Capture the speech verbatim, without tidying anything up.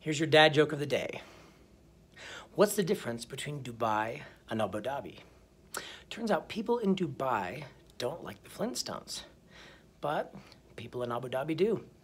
Here's your dad joke of the day. What's the difference between Dubai and Abu Dhabi? Turns out people in Dubai don't like the Flintstones, but people in Abu Dhabi do.